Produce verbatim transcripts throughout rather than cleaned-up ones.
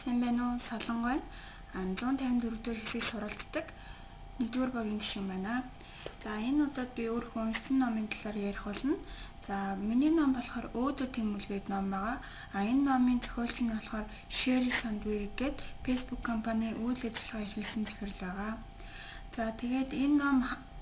Сайн байна уу? Солонгой байна. one fifty-four дугаар хэсгийг суралцдаг нэгдүгээр багийн гишүүн байна. За энэ удаад би өөрөө уншсан номын талаар ярих болно. За миний ном болохоор Өөдөө Тэмүл гэдэг ном байгаа. А энэ номын зохиолч нь болохоор Sheryl Sandberg гэдэг Facebook компани үйл ажиллагаа эрхэлсэн захирал байгаа. За тэгээд энэ ном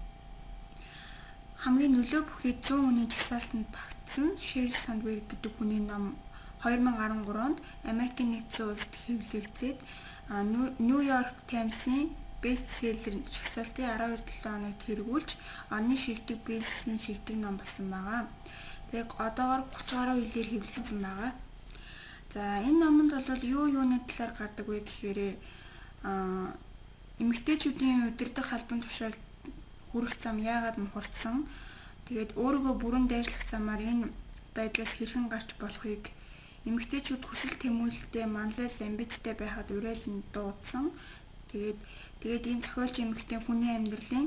хамгийн нөлөө бүхий one hundred хүний жагсаалтанд багтсан Sheryl Sandberg гэдэг хүний ном twenty13 онд Америкийн нэгдсэн улсад хэвлэгдээд New York Times-ийн бестселлер жагсаалтын twelve хоногт хэрэгүүлж оны шилдэг бизнесийн шилдэг ном болсон байгаа. Тэгээд одоогоор thirty гаруй хэлээр хэвлэгдсэн байгаа. За энэ номонд бол юу юуны талаар гардаг вэ гэхээр а эмэгтэйчүүдийн удирдах албан тушаалд хүрэх зам яагаад мухардсан. Тэгээд өөрийгөө бүрэн дайрлах замаар энэ байдлаас хэрхэн гарч болохыг эмэгтэйчүүд хүсэл тэмүүлэлтэй манлайл амбицтай байхад уриалан дуудсан. Тэгээд тэгээд энэ зохиолч эмэгтэй хүний амьдралын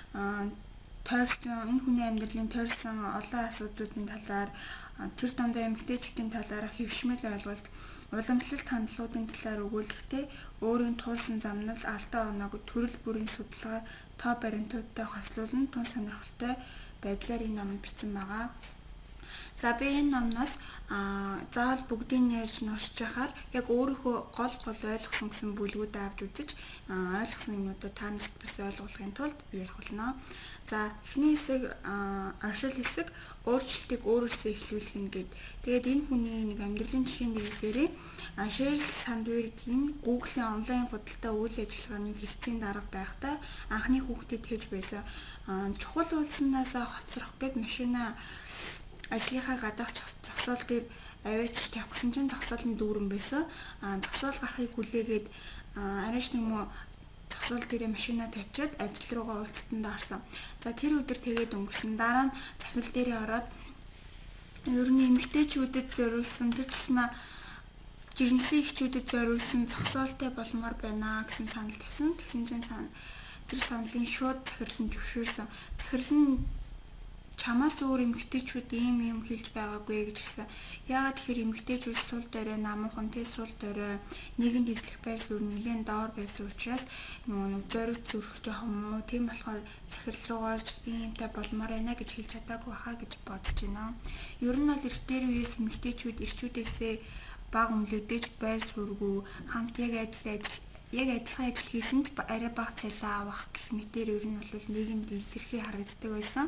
тойрсон энэ хүний амьдралын тойрсон олон асуудлуудын талаар тэр дундаа эмэгтэйчүүдийн талаарх хэвшмэл ойлголт, уламжлалт хандлагуудын талаар өгүүлэхдээ өөрийн туулсан замнал алдаа оноог төрөл бүрийн судалгаа тоо баримтуудтай хослуулан тун сонирхолтой байдлаар энэ ном бичсэн байгаа. За би энэ номноос заавал бүгдийг нэрж нуршиж яхаар яг өөрийнхөө гол гол ойлгосон гэсэн бүлгүүдээ авч үзэж ойлгосон юмудаа та нарт бас ойлгуулахын тулд ярих болно. За эхний хэсэг оршил хэсэг өөрчлөлтийг өөрөөсөө эхлүүлэх нь гэд. Тэгээд энэ хүний нэг амьдралын жишээнд хэлсээрээ Sheryl Sandberg-ийн Google-ийн онлайн худалдаа үйл ажиллагааны хэлтсийн дарга байхдаа анхны хүүхдэд хийж байсан чухал улснаас хоцрох гэд машина ажлынхаа гадаах зогсоол дээр аваач тавих гэсэн чинь зогсоол нь дүүрэн байсан. Аа зогсоол гарахыг хүлээгээд арайч нэг мө зогсоол дээр машина тавьчаад ажил руугаа уулзтанд орсон. За тэр өдөр тэгээд өнгөрсөн. Дараа нь захирал дээрээ ороод ер нь эмэгтэйчүүдэд зориулсан тэр тусмаа жирэмсэн эхчүүдэд зориулсан зогсоолтой болмоор байна гэсэн санал тавьсан. Тэгсэн чинь тэр саналын шууд захирал нь зөвшөөрсөн. Захирал нь чамаас өөр эмэгтэйчүүд ийм юм хэлж байгаагүй гэж хэлсэн. Яагаад тэгэхээр эмэгтэйчүүд сул дорой намуухан тий сул дорой нийгэм дэвслэх байр суурь нэлээд доор байсан учраас нөгөө зориг зүрх жоохон муу. Тийм болохоор захирал руугаарч иймтэй болмоор байна гэж хэлж чадаагүй хаа гэж бодож байна. Ер нь бол эртээр үеэс эмэгтэйчүүд эрчүүдээсээ бага үнэлэгдэж байр суурьгүй хамт яг адил ажил яг адилхан ажил хийсэнд арай бага цалин авах гэх мэтээр ер нь бол нийгэмд илэрхий харагддаг байсан.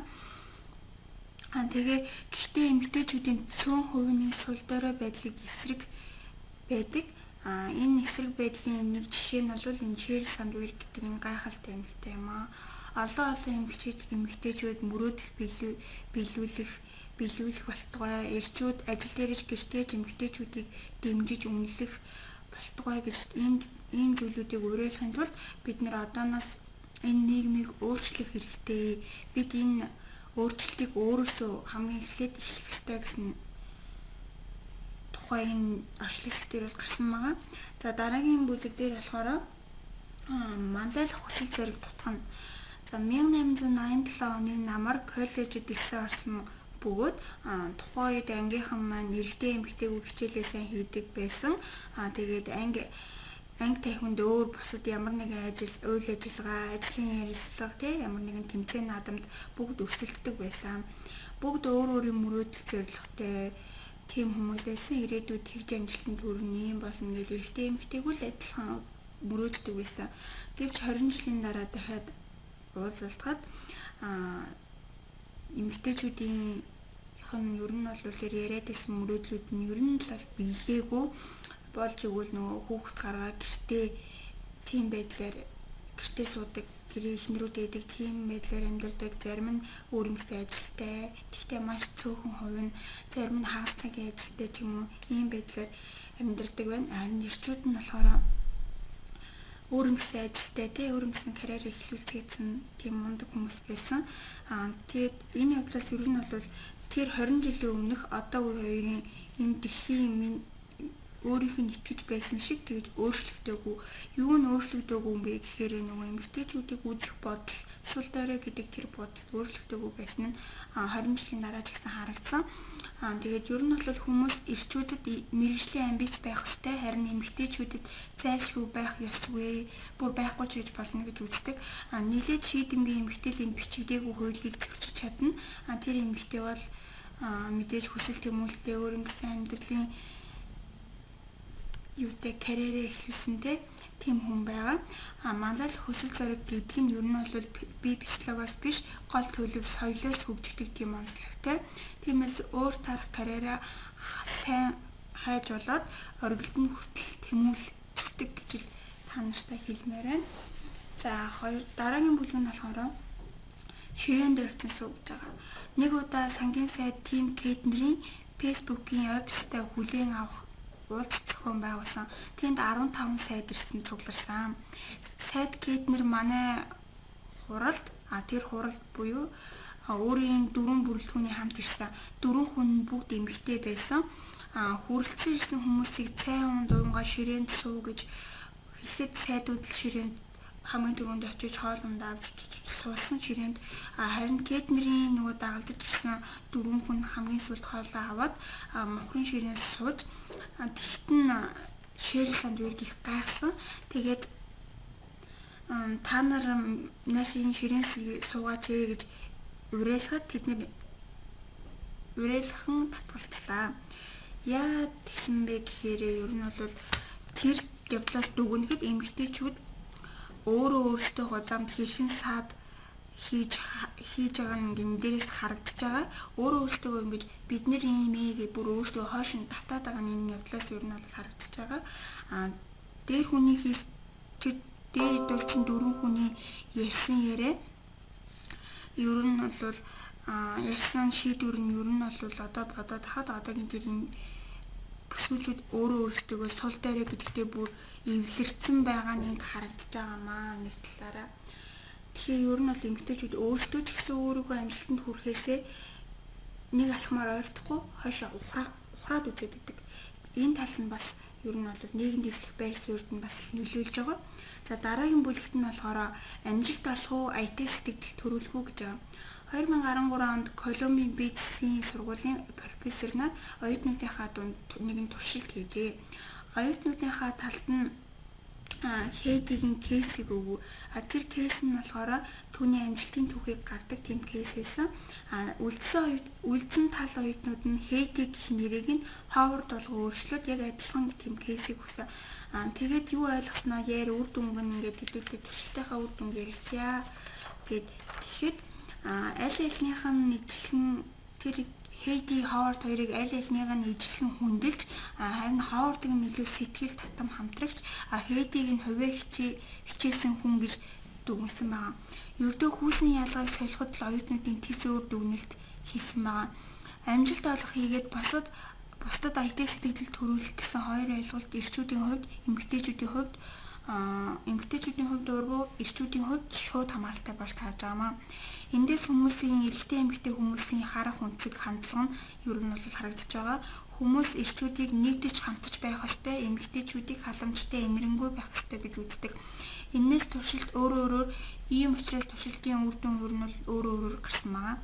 Аа тэгээ гэхдээ эмэгтэйчүүдийн цөөн хувийн сул дорой байдлыг эсрэг байдаг. Аа энэ эсрэг байдлын нэг жишээ нь бол энэ Sheryl Sandberg гэдэг энэ гайхалтай эмэгтэй юм аа. Олон олон эмэгтэйчүүд эмэгтэйчүүд мөрөөдөл биелүүлэх биелүүлэх болтугай, эрчүүд ажил дээрж гэртеж эмэгтэйчүүдийг дэмжиж үнэлэх болтугай гэж энэ ийм зүйлүүдийг уриалахын тулд бид нэр одооноос энэ нийгмийг өөрчлөх хэрэгтэй. Бид энэ өөрчлөлтийг өөрөөсөө хамгийн эхлээд эхлэх ёстой гэсэн тухай энэ оршил хэсгээр бол гарсан байгаа. За дараагийн бүлэг дээр болохоор манлайлах хүсэл зориг тутгана. За eighteen ninety-seven оны намар коллежид ирсэн орсон бөгөөд тухайн үед ангийнхан маань эрэгтэй эмэгтэйг хичээлээ сайн хийдэг байсан. Аа тэгээд анги анги тахинд өөр бусад ямар нэгэн ажил, үйл ажиллагаа, ажлын ярилцлага тий ямар нэгэн тэмцээн наадамд бүгд өрсөлддөг байсан. Бүгд өөр өөрийн мөрөөдөл зорилготой тийм хүмүүс байсан. Ирээдүйд тэгж амжилтанд хүрнэ юм болно гэж эрэгтэй эмэгтэйг л адилхан мөрөөддөг байсан. Гэвч twenty жилийн дараа дахиад уулзалтгаад аа эмэгтэйчүүдийн хэн ер нь бол яриад байсан мөрөөдлүүд нь ер нь л биелээгүй болж өгвөл нөгөө хүүхэд гаргаа гэртээ тийм байдлаар гэртээ суудаг, гэрээ эхнэрүүд эдэг тийм байдлаар амьдардаг, зарим нь өөрөнгөсөн ажилтай, тэгтээ маш цөөхөн хувь нь зарим нь хагас цагийн ажилтай ч юм уу ийм байдлаар амьдардаг байна. Харин эрчүүд нь болохоор өөрөнгөсөн ажилтай тий өөрөнгөсөн карьер эхлүүлцгээсэн тийм мундаг хүмүүс байсан. Аа тэгээд энэ явдлаас ер нь бол тэр twenty жилийн өмнөх одоо үе хоёрын энэ дэлхийн өөрийнх нь итгэж байсан шиг тэгж өөрчлөгдөөгүй. Юу нь өөрчлөгдөөгүй юм бэ гэхээр нөгөө эмэгтэйчүүдийг үзэх бодол, сул дорой гэдэг тэр бодол өөрчлөгдөөгүй байсан нь twenty жилийн дараа ч гэсэн харагдсан. Аа тэгээд ер нь бол хүмүүс эрчүүдэд мэрэгжлийн амбиц байх ёстой, харин эмэгтэйчүүдэд зайлшгүй байх ёсгүй, бүр байхгүй ч гэж болно гэж үздэг. Аа нийлээд шийдэмгийн эмэгтэйлийн бичигдээгүй хуулийг зөрчиж чадна. Аа тэр эмэгтэй бол аа мэдээж хүсэл тэмүүлэлтэй өөрийн гэсэн амьдралын юутай карьерээ эхлүүлсэнтэй тийм хүн байгаа. А манлал хүсэл зориг гэдэг нь ер нь бол бие физиологоос биш гол төлөв соёлоос хөгждөг тийм онцлогтой. Тиймээс өөр тарах карьераа сайн хайж болоод оргилд нь хүртэл тэмүүлдэг гэж та нартай хэлмээр байна. За хоёр дараагийн бүлэг нь болохоор ширээнд өртсөн суу гэж байгаа. Нэг удаа сангийн сайд Тим Кейтнерийн Facebook-ийн вебсайтаа хүлээн авах уулз зохион байгуулсан. Тэнд арван таван сайд ирсэн цугларсан. Сайд Кейтнер манай хуралд, а тэр хуралд буюу өөрийн дөрвөн бүрэлдэхүүний хамт ирсэн. Дөрвөн хүн бүгд эмэгтэй байсан. А хүрэлцэн ирсэн хүмүүсийг цай уун дуунгаа ширээнд суу гэж хэлэхэд сайдууд л ширээнд хамгийн түрүүнд очиж хоол ундаа авч суусан ширээнд. Харин Кейтнерийн нөгөө дагалдаж ирсэн дөрвөн хүн хамгийн сүүлд хоолоо аваад мохрын ширээнд сууж тэгтэн шэрэл сандвиг их гайхсан. Тэгээд та нар наашийн ширээн суугаач гэж уриалхад тэд нэр уриалхан татгалцлаа. Яа тэгсэн бэ гэхээр ер нь бол тэр дипломоос дүгнэхэд эмэгтэйчүүд өөрөө өөрсдөө замд хэрхэн саад хийж хийж байгаа нь ингээд дээрээс харагдаж байгаа. Өөрөө өөрсдөө ингэж бид нэр ийм ээ бүр өөрсдөө хойшин татаад байгаа нь энэ явдлаас ер нь бол харагдаж байгаа. Аа дээр хүний хийс тэр дээр дөрчин дөрвөн хүний ярьсан яриа ер нь бол аа ярьсан шийдвэр нь ер нь бол одоо бодоод хаад одоогийн тэр энэ бүсгүүчүүд өөрөө өөрсдөө сул дээрээ гэдэгтээ бүр эвлэрсэн байгаа нь энд харагдаж байгаамаа нэг талаараа. Тэгэхээр ер нь бол эмэгтэйчүүд өөрсдөө ч гэсэн өөрийгөө амжилтанд хүрэхээсээ нэг алхмаар ойртохгүй хойшоо ухраа ухраад үзээд идэг. Энэ тал нь бас ер нь бол нийгэмд эслэх байр суурьд нь бас их нөлөөлж байгаа. За дараагийн бүлэгт нь болохоор амжилт олох уу, ай ти сэтгэл төрүүлэх үү гэж байгаа. хоёр мянга арван гурван онд Колумбийн бизнесийн сургуулийн профессор нар оюутнуудынхаа дунд нэгэн туршилт хийжээ. Оюутнуудынхаа талд нь Хейдигийн кейсийг өгөө. А тэр кейс нь болохоор түүний амжилтын түүхийг гардаг тийм кейс байсан. А үлдсэн үлдсэн тал оюутнууд нь Хейди гэх нэрийг нь Ховард болго өөрчлөөд яг адилхан тийм кейсийг өгсөн. А тэгээд юу ойлгосноо яар үр дүнг нь ингээд хэдүүлээ туршилтынхаа үр дүнг ярилцъя гэд тэгэхэд аль альнийх нь ижилхэн тэр Хейди Ховард хоёрыг аль альнийг нь ижилхэн хүндэлж харин Ховардыг нь илүү сэтгэл татам хамтрагч Хейдиг нь хувиа хичээ хичээсэн хүн гэж дүгнсэн байна. Ердөө хүүсний ялгааг солиход л оюутнуудын тэс өөр дүгнэлт хийсэн байна. Амжилт олох хийгээд босод бусдад ай ти сэтгэл төрүүлэх гэсэн хоёр ойлголт эрчүүдийн хувьд, эмэгтэйчүүдийн хувьд эмэгтэйчүүдийн хувьд уруу эрчүүдийн хувьд шууд хамааралтай болж тааж байгаамаа. Эндээс хүмүүсийн эрэгтэй эмэгтэй хүмүүсийн харах үнцэг хандлага нь ер нь бол харагдаж байгаа. Хүмүүс эрчүүдийг нэгдэж хамтж байх ёстой, эмэгтэйчүүдийг халамжтай энэрэнгүй байх ёстой гэж үздэг. Энээс туршилт өөрөө өөрөөр ийм учраас туршилтын үр дүн ер нь бол өөрөө өөрөөр гарсан байгаа.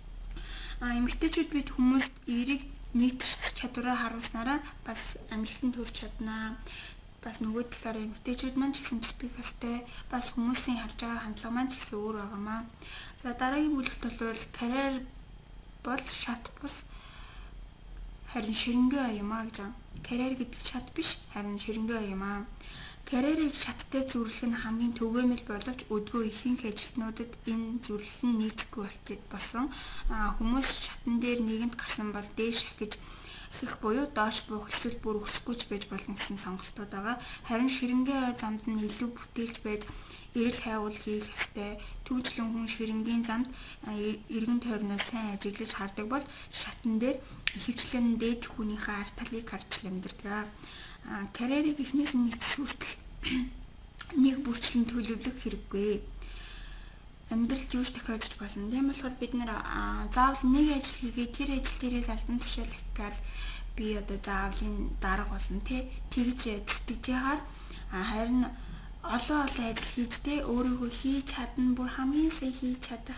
А эмэгтэйчүүд бид хүмүүст эерэг нэгтгэж чадвараа харуулснараа бас амжилтанд хүрч чаднаа. Бас нөгөө талаараа эмэгтэйчүүд маань ч гэсэн зүтгэх ёстой. Бас хүмүүсийн харж байгаа хандлага маань ч гэсэн өөр байгаамаа. За дараагийн бүлэгт бол карьер бол шат бус харин ширэнгээ юмаа гэж байна. Карьер гэдэг шат биш, харин ширэнгээ юмаа. Карьерийг шаттай зүрлэх нь хамгийн түгээмэл боловч өдгөө ихэнх ажилтнуудад энэ зүрлэл нь нийцэхгүй болчиход болсон. Хүмүүс шатан дээр нэгэнд гарсан бол дээш гэж их буюу доош буух эсвэл бүр өсөхгүй ч байж болно гэсэн сонголтууд байгаа. Харин ширэнгээ замд нь илүү бүтээлж байж эрэл хайгуул хийх ёстой. Түүжлэн хүн ширэнгийн замд эргэн тойрноо сайн ажиглаж хардаг бол шатан дээр ихэвчлэн дээд хүнийхээ арт талыг харж амьдрдаг. Карьерийг эхнээс нь нийцэх хүртэл нэг бүрчлэн төлөвлөх хэрэггүй. Амьдралд юуж тохиолдож болно. Тийм болохоор бид нэр заавал нэг ажил хийгээд тэр ажил дээрээс албан тушаал их гал би одоо заавлын дарга болно тий тэгж зүтгэж яхаар харин олон олон ажил хийж тэ өөрийгөө хийж чадна бүр хамгийн сайн хийж чадах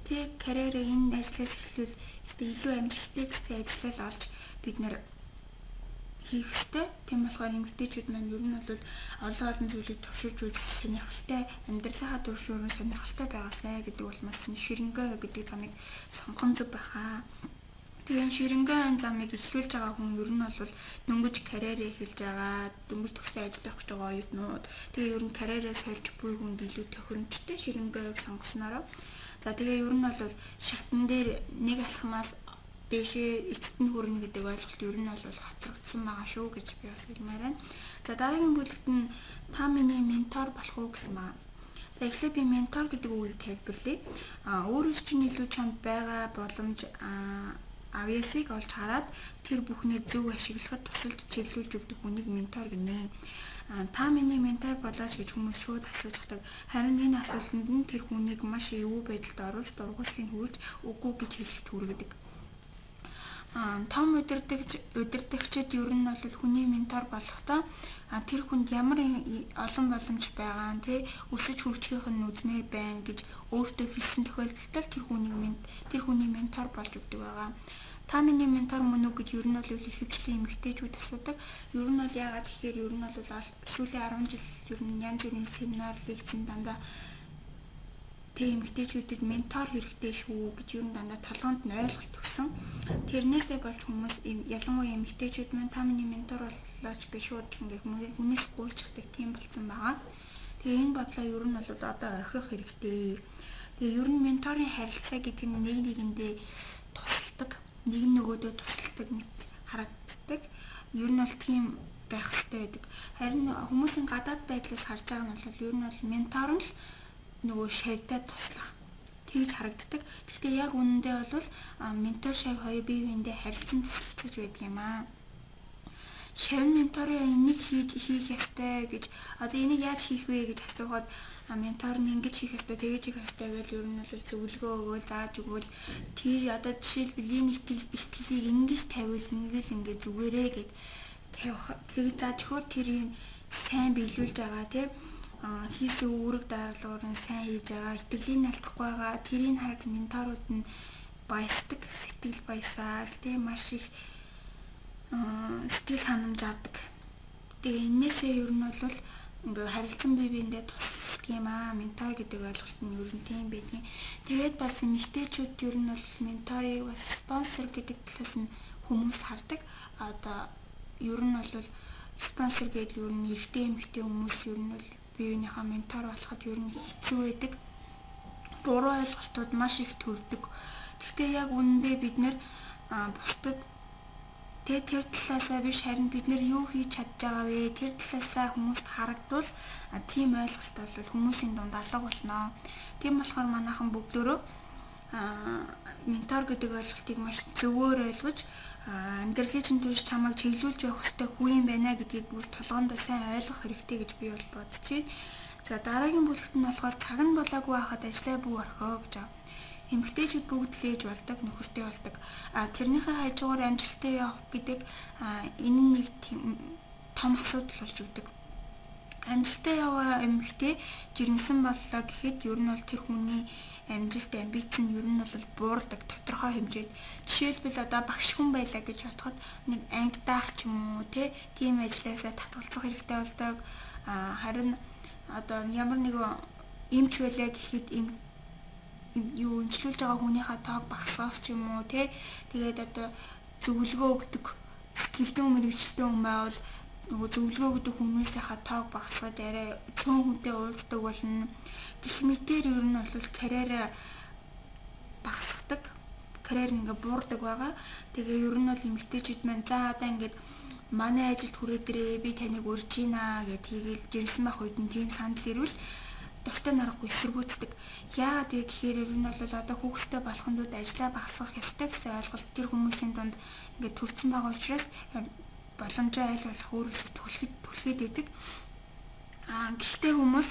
Тэг карьерээ энэ ажлаас эхлүүл илүү амжилттай гэсэн ажлаа олж бид нэр хийх ёстой. Тийм болохоор эмэгтэйчүүд маань ер нь бол олон олон зүйлийг туршиж үзэх сонирхолтой, амьдралынхаа туршуурын сонирхолтой байгаасай гэдэг бол маш ширэнгөө гэдэг замыг сонгон зүг байхаа. Тэгээд ширэнгөө замыг эхлүүлж байгаа хүн ер нь бол дөнгөж карьерээ эхэлж байгаа, дөнгөж төгсөө ажиллах гэж байгаа оюутнууд. Тэгээд ер нь карьерээ сольж буй хүнд илүү тохиромжтой ширэнгөөг сонгоснороо. За тэгээ ер нь бол шатн дээр нэг алхмаас дэшээ эцэд нь хүрнэ гэдэг ойлголт ер нь бол хоцрогдсон байгаа шүү гэж би бас хэлмээр байна. За дараагийн бүлэгт нь та миний ментор болох уу гэсэн маа. За эхлээд би ментор гэдэг үгийг тайлбарлая. А өөрөөс чинь илүү чамд байгаа боломж авьяасыг олж хараад тэр бүхний зөв ашиглахад тусалж чиглүүлж өгдөг хүнийг ментор гэнэ. Та миний ментор болооч гэж хүмүүс шууд асууж байгаа. Харин энэ асуултанд нь тэр хүнийг маш эвгүй байдалд оруулж дургуслыг хөрж үгүй гэж хэлэх түргэдэг. Том удирдагч удирдагчид ер нь бол хүний ментор болохдоо тэр хүнд ямар олон боломж байгаа нэ өсөж хөгжих нь үзмээр байна гэж өөртөө хэлсэн тохиолдолд тэр хүнийг тэр хүний ментор болж өгдөг байгаа. Та миний ментор мөн үү гэж ер нь бол ихэвчлэн эмэгтэйчүүд асуудаг. Ер нь бол яагаад тэгэхээр ер нь бол сүүлийн арван жил ер нь янз бүрийн семинар, лекцэн дандаа тэг эмэгтэйчүүдэд ментор хэрэгтэй шүү гэж ер нь дандаа толгоонд нь ойлголт өгсөн. Тэрнээсээ болж хүмүүс ялангуяа эмэгтэйчүүд маань та миний ментор боллооч гэж шууд ингээ хүнээс гуйчихдаг тийм болсон байгаа. Тэгээ энэ бодлоо ер нь бол одоо орхих хэрэгтэй. Тэгээ ер нь менторын харилцаа гэдэг нь нэг нэгэндээ тусалдаг, нэг нөгөөдөө тусалдаг мэт харагддаг. Ер нь бол тийм байх хэрэгтэй байдаг. Харин хүмүүсийн гадаад байдлаас харж байгаа нь бол ер нь бол ментор нь л нөгөө шавьдаа туслах тэгж харагддаг. Гэхдээ яг үнэндээ бол ментор шав хоёр бие биендээ харилцан тусалцаж байдаг юм аа. Шав менторын энийг хийж хийх ёстой гэж одоо энийг яаж хийх вэ гэж асуугаад ментор нь ингэж хийх ёстой, тэгэж хийх ёстой гэж ер нь бол зөвлөгөө өгөөл зааж өгөөл тий одоо жишээлбэл энэ ихтгэлийг ингэж тавиул ингэж ингэ зүгээрээ гэд тавих тэгж зааж өгөхөөр тэрийг сайн биелүүлж байгаа тий хийсэн үүрэг даргалуурын сайн хийж байгаа, итгэлийн алдахгүй байгаа, тэрийг харж менторууд нь баясдаг, сэтгэл баясаал, тийм маш их сэтгэл ханамж авдаг. Тэгээ энээсээ ер нь бол ингээ харилцан бие биендээ тусалдаг юм аа. Ментор гэдэг ойлголт нь ер нь тийм байдгийн. Тэгээд бас эмэгтэйчүүд ер нь бол менторыг бас спонсор гэдэг талаас нь хүмүүс хардаг. Одоо ер нь бол спонсор гэдэг ер нь эрэгтэй эмэгтэй хүмүүс ер нь бол биеийнхээ ментор болоход ер нь хэцүү байдаг. Буруу ойлголтууд маш их төрдөг. Гэхдээ яг үнэндээ бид нэр бусдад тэ тэр талаасаа биш харин бид нэр юу хийж чадж байгаа вэ? Тэр талаасаа хүмүүст харагдвал тийм ойлголт бол хүмүүсийн дунд алга болно. Тийм болохоор манайхан бүгдөө ментор гэдэг ойлголтыг маш зөвөр ойлгож амьдралын чинь түвш чамайг чиглүүлж явах хэрэгтэй хүү юм байна гэдгийг бүр толгоондоо сайн ойлгох хэрэгтэй гэж би бол бодож байна. За дараагийн бүлэгт нь болохоор цаг нь болоогүй хахад ажлаа бүү орхоо гэж байна. Эмэгтэйчүүд бүгд л ээж болдог, нөхөртэй болдог. А тэрнийхээ хажуугаар амжилттай явах гэдэг энэ нэг том асуудал болж өгдөг. Амжилттай яваа эмэгтэй жирэмсэн боллоо гэхэд ер нь бол тэр хүний амжилт амбиц нь ер нь бол буурдаг тодорхой хэмжээд. Жишээлбэл одоо багш хүн байлаа гэж бодоход нэг ангидаах ч юм уу тийм ажилласаа татгалзах хэрэгтэй болдог. Харин одоо ямар нэгэн эмч байлаа гэхэд эм юу эмчлүүлж байгаа хүнийхээ тоог багасгах ч юм уу тэгээд одоо зөвлөгөө өгдөг скилдэн мэрэгчлээ хүн байвал нөгөө зөвлөгөө өгдөг хүмүүсийнхээ тоог багасгаж арай цөөн хүнтэй уулздаг болно. Гэх мэтээр ер нь бол карьераа багасгадаг, карьер ингээ буурдаг байгаа. Тэгээ ер нь бол эмэгтэйчүүд маань за одоо ингээд манай ажилд хүрээд ирээ би таныг урьж гинэ гэд хийгээл жирэмсэн байх үед нь тийм санал ирвэл дуртай нарахгүй эсэргүүцдэг. Яагаад вэ гэхээр ер нь бол одоо хүүхэдтэй болохонд ажлаа багасгах ёстой гэсэн ойлголт тэр хүмүүсийн дунд ингээд төрсэн байгаа учраас боломжоо аль болох өөрөөсөө түлхэд түлхээд идэг. Аа гэхдээ хүмүүс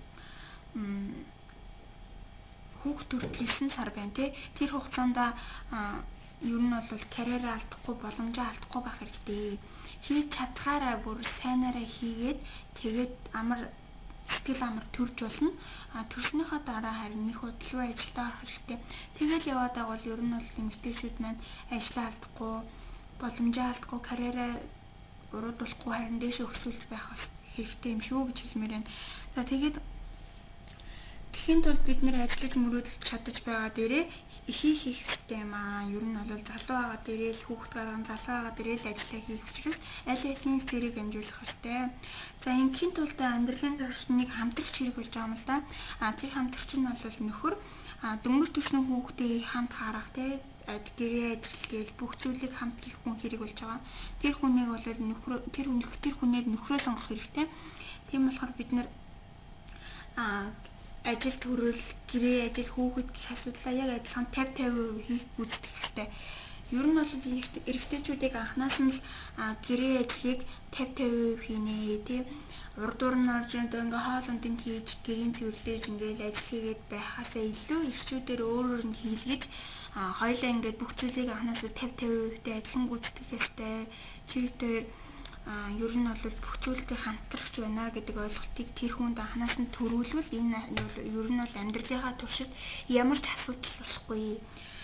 хүүхд төртөл9 сар байна тий. Тэр хугацаанд ер нь бол карьераа алдахгүй боломжоо алдахгүй байх хэрэгтэй. Хийж чадхаараа бүр сайнаараа хийгээд тэгээд амар сэтгэл амар төрж болно. А төрснийхаа дараа харин нэг удалгүй ажилдаа орох хэрэгтэй. Тэгэл яваад байгавал ер нь бол эмэгтэйчүүд маань ажлаа алдахгүй, боломжоо алдахгүй, карьераа уруудуулахгүй харин дээшээ өсвөлж байх хэрэгтэй юм шүү гэж хэлмээр байна. За тэгээд тэхийн тулд бид нэр ажиллаж мөрөөдөлж чадаж байгаа дээрээ ихийг хийх хэрэгтэй юм аа. Ер нь бол залуу байгаа дээрээ л хүүхд гарган залуу байгаа дээрээ л ажиллаа хийх учраас аль алин зэрэг амжуулах хэрэгтэй. За ингийн тулд амьдралын туршныг хамтрагч хэрэг болж байгаа юм л да. А тэр хамтрагч нь бол нөхөр дөнгөж төсний хүүхдээ хамт харах те гэрээ ажил гээл бүх зүйлийг хамт хийх хүн хэрэг болж байгаа. Тэр хүнийг бол нөхөр тэр хүн тэр хүнээр нөхрөө сонгох хэрэгтэй. Тийм болохоор бид нэр а ажил төрөл, гэрээ ажил, хүүхэд гэх асуудлаа яг адилхан пятьдесят процент хийх гүйцэтгэх хэрэгтэй. Ер нь бол эрэгтэйчүүдийг анханаас нь л гэрээ ажлыг пятьдесят процент хийнэ тий. Урд дуур нь орж ингээ хоол ундын хийж, гэрийн цэвэрлэж ингээл ажил хийгээд байхаасаа илүү эрчүүдээр өөрөөр нь хийлгэж хоёлаа ингээд бүх зүйлийг анханаас нь пятьдесят процент адилхан гүйцэтгэх ёстой. Чигтээр а ер нь бол бүх зүйлтэй хамтрагч байна гэдэг ойлголтыг тэр хүнд анханаас нь төрүүлвэл энэ ер нь бол амьдралынхаа туршид ямар ч асуудал болохгүй.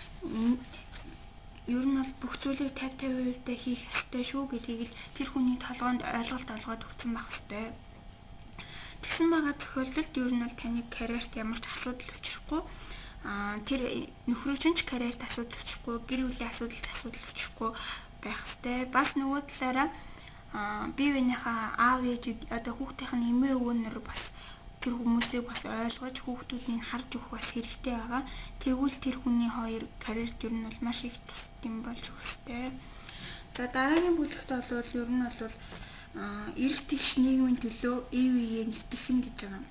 Ер нь бол бүх зүйлийг пятьдесят процент хийх ёстой шүү гэдгийг л тэр хүний толгойд ойлголт олгоод өгсөн байх ёстой. Тэгсэн байгаа тохиолдолд ер нь бол таны карьерт ямар ч асуудал учрахгүй. А тэр нөхрөөч нь ч карьерт асуудал учрахгүй, гэр бүлийн асуудалч асуудал учрахгүй байх ёстой. Бас нөгөө талаараа а бие биенийхээ аав ээж одоо хүүхдийн эмээ өвгөнөр бас тэр хүмүүсийг бас ойлгож хүүхдүүдийг харж өгөх бас хэрэгтэй байгаа. Тэгвэл тэр хүний хоёр карьерт ер нь бол маш их тусдсан болж өгөхтэй. За дараагийн бүлэгт бол ер нь бол эрх тэгш нийгмийн төлөө ив ивээ нэгтгэх нь гэж байгаа.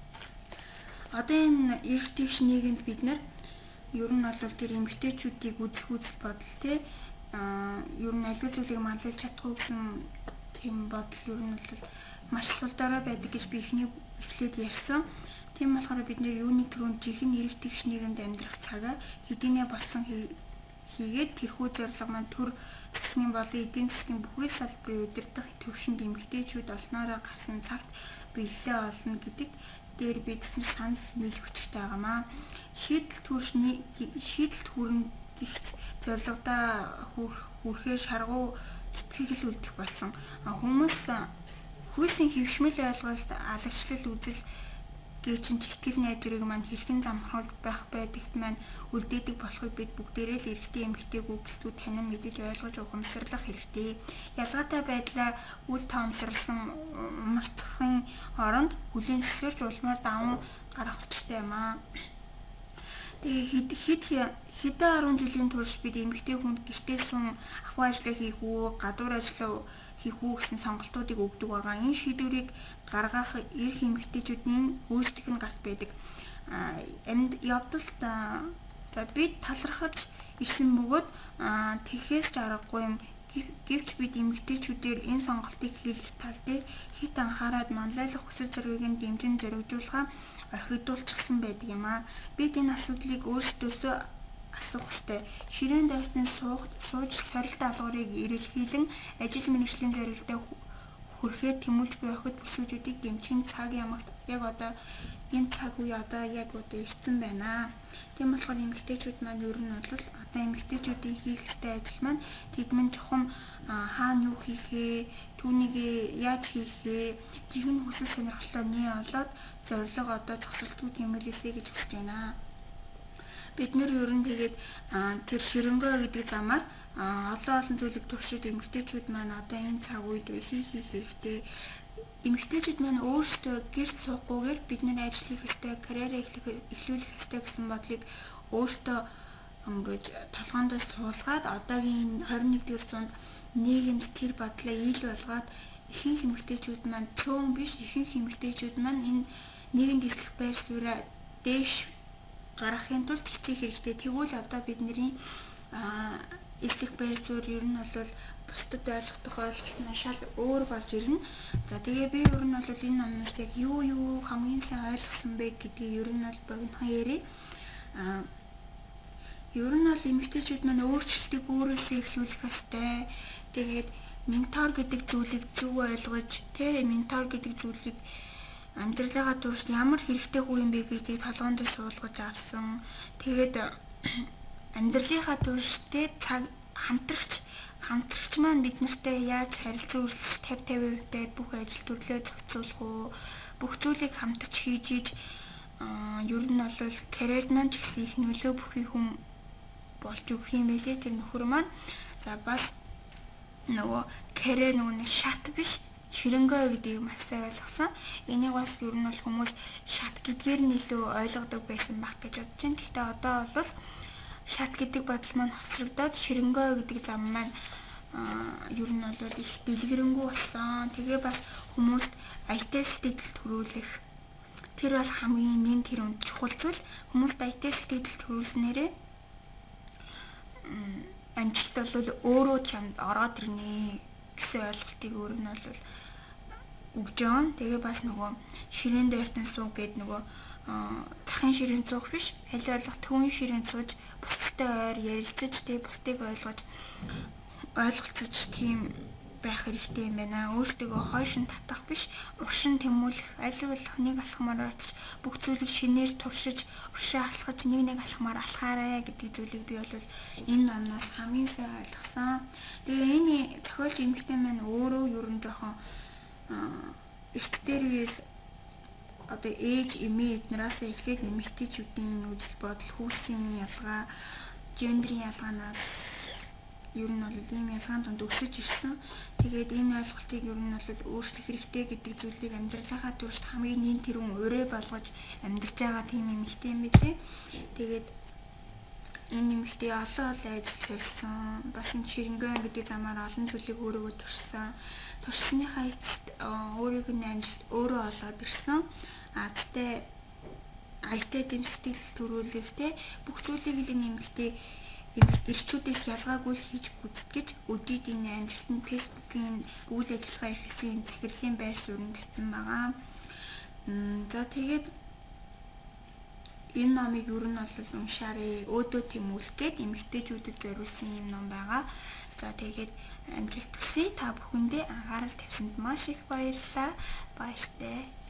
Одоо энэ эрх тэгш нийгэмд бид нар ер нь бол тэр эмэгтэйчүүдийг үзэх үзэл бодол те а ер нь аливаа зүйлийг манлайлж чадахгүй гэсэн тийм бодол ер нь бол маш сул дараа байдаг гэж би эхний эхлээд ярьсан. Тийм болохоор бид нэр юуны төрөнд жинхэнэ эрх тэгш нийгэмд амьдрах цагаа хэдийнэ болсон хийгээд тэрхүү зорилго маань төр засгийн болон эдийн засгийн бүхэл салбарын удирдах төвшөнд эмэгтэйчүүд олноороо гарсан цагт биелэлээ олно гэдэг дээр бидсэн санал нийлэх хүчтэй байгаамаа. Шийдэл төршний шийдэлт хүрнэ гэх зорилгодоо хүрэхээр шаргуу зүтгэл үлдэх болсон. Хүмүүс хүйсийн хөвшмөл ойлголт алагчлал үзэл гээчин читгэл найдварыг маань хэрхэн замхруулж байх байдагт маань үлдээдэг болохыг бид бүгдээрээ л эрэгтэй эмэгтэй гүйцэлтүүд танин мэдэж ойлгож ухамсарлах хэрэгтэй. Ялгаатай байдлаа үл тоомсорлсон умартахын оронд хүлийн зөвшөөрч улмаар даван гарах хүчтэй юм аа. Тэгээ хэд хэдэн арван жилийн турш бид эмэгтэй хүнд гэртээ сум ахуй ажлаа хийх үү, гадуур ажлаа хийх үү гэсэн сонголтуудыг өгдөг байгаа. Энэ шийдвэрийг гаргах эрх эмэгтэйчүүдийн өөрсдийнх нь гарт байдаг. Амьд явдалт за бид талархаж ирсэн бөгөөд тэхээс ч аргагүй юм. Гэвч бид эмэгтэйчүүдээр энэ сонголтыг хийх тал дээр хит анхаарад манлайлах хүсэл зорилгыг дэмжин зоригжуулахаа орхидуулчихсан байдаг юм аа. Бид энэ асуудлыг өөрсдөөсөө асуух ёстой. Ширээн дайртан суух сууж сорилт алгуурыг эрэлхийлэн ажил мэргэжлийн зорилготой хүрэхээр тэмүүлж буй охид бүсгүйчүүдийг дэмжих цаг ямагт яг одоо энэ цаг үе одоо яг одоо ирсэн байна. Тийм болохоор эмэгтэйчүүд маань ер нь бол одоо эмэгтэйчүүдийн хийх ёстой ажил маань тэдмэн чухам хаана юу хийхээ, түүнийг яаж хийхээ, жинхэнэ хүсэл сонирхлоо нээ олоод зорилго одоо зогсолтгүй тэмүүлээсэй гэж хүсэж байна. Бид нэр ер нь тэгээд тэр ширэнгөө гэдэг замаар олон олон зүйлийг туршид эмэгтэйчүүд маань одоо энэ цаг үед хийх хийх хэрэгтэй. Эмэгтэйчүүд маань өөрсдөө гэрт суухгүйгээр бид нэр ажил хийх ёстой, карьераа эхлүүлэх ёстой гэсэн бодлыг өөртөө ингэж толгоондоо суулгаад одоогийн хорин нэгдүгээр зуунд нийгэмд тэр бодлоо ил болгоод ихэнх эмэгтэйчүүд маань цөөн биш ихэнх эмэгтэйчүүд маань энэ нийгэмд эслэх байр сууриа дээш гаргахын тулд хичээх хэрэгтэй. Тэгвэл одоо бидний эслэх байр суурь ер нь бол бусдад ойлгох ойлголт нь шал өөр болж ирнэ. За тэгээ би ер нь бол энэ номноос яг юу юу хамгийн сайн ойлгосон бэ гэдгийг ер нь бол богинохон ярив. А ер нь бол эмэгтэйчүүд маань өөрчлөлтийг өөрөөсөө эхлүүлэх ёстой. Тэгээд ментор гэдэг зүйлийг зөв ойлгож, тэ ментор гэдэг зүйлийг амьдралынхаа туршид ямар хэрэгтэй хүү юм бэ гэдгийг толгоонд суулгаж авсан. Тэгээд амьдралынхаа туршид цаг хамтрагч хамтрагч маань бид нартай яаж харилцаа үргэлж тавь тавь хувьтай бүх ажил төрлөө зохицуулах уу, бүх зүйлийг хамтарч хийж иж аа ер нь бол карьер маань ч гэсэн их нөлөө бүхий хүм болж өгөх юм байлээ тэр нөхөр маань. За бас нөгөө карьер нөгөө шат биш ширэнгой гэдэг юм асаа ойлгосон. Энийг бас ер нь бол хүмүүс шат гэдгээр нь илүү ойлгодог байсан баг гэж бодож байна. Гэхдээ одоо бол шат гэдэг бодол маань хоцрогдоод ширэнгой гэдэг зам маань ер нь бол их дэлгэрэнгүй болсон. Тэгээ бас хүмүүст ай ти сэтгэл төрүүлэх тэр бол хамгийн нэн тэр үнд чухал зүйл. Хүмүүст ай ти сэтгэл төрүүлснээрээ амжилт бол өөрөө чамд ороод ирнэ гэсэн ойлголтыг өөр нь бол өгж байгаа. Тэгээ бас нөгөө ширээн дээртэн суу гэд нөгөө захын ширээн цуух биш, аль болох төвийн ширээн цууж бусдтай ойр ярилцаж тий бусдыг ойлгож ойлголцож тийм байх хэрэгтэй юм байна. Өөртөө хойшин татах биш, уршин тэмүүлэх, аль болох нэг алхмаар очиж бүх зүйлийг шинээр туршиж, уршаа алхаж нэг нэг алхмаар алхаарай гэдэг зүйлийг би бол энэ номноос хамгийн сайн ойлгосон. Тэгээ энэ зохиолч эмэгтэй маань өөрөө ер нь жоохон эрт дээр үеэс одоо ээж эмээ эднээс эхлээд эмэгтэйчүүдийн үзэл бодол, хүүсийн ялгаа, гендрийн ялгаанаас ер нь бол ийм ялгаан донд өсөж ирсэн. Тэгээд энэ ойлголтыг ер нь бол өөрчлөх хэрэгтэй гэдэг зүйлийг амьдралынхаа туршид хамгийн нэн тэрүүн урэ болгож амьдарч байгаа тийм эмэгтэй юм билээ. Тэгээд энэ эмэгтэй олон олон ажил сольсон. Бас энэ ширэнгой гэдэг замаар олон зүйлийг өөрөөгөө туршсан. Туршсныхаа эцэст өөрийг нь амжилт өөрөө олоод ирсэн. А тэгтээ ай ти дэмжлэл төрүүлэхтэй бүх зүйлийг л эмэгтэй эрчүүдээс ялгаагүй хийж гүйцэтгэж өдөрт энэ амжилтанд фэйсбүүкийн үйл ажиллагаа эрхэлсэн захирлын байр суурь тавьсан байгаа. За тэгээд энэ номыг ер нь бол уншаарай, өөдөө тэмүүлэх гээд эмэгтэйчүүдэд зориулсан юм ном байгаа. За тэгээд амжилт хүсье. Та бүхэндээ анхаарал тавьсанд маш их баярлалаа. Баяртай.